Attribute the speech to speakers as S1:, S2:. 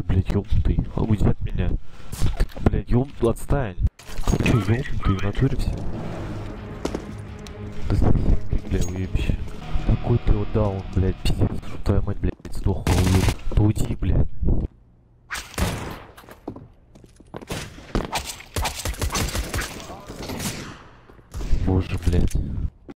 S1: блядь, ёбнутый. Уйди от меня. Ты, блядь, отстань. Ты чё, ёбнутый, в натуре все? Да совсем ты, бля, уебище. Какой ты вот даун, блядь, пиздец, что твоя мать, блядь, сдохла, уеб. Да уйди, блядь. Боже, блядь.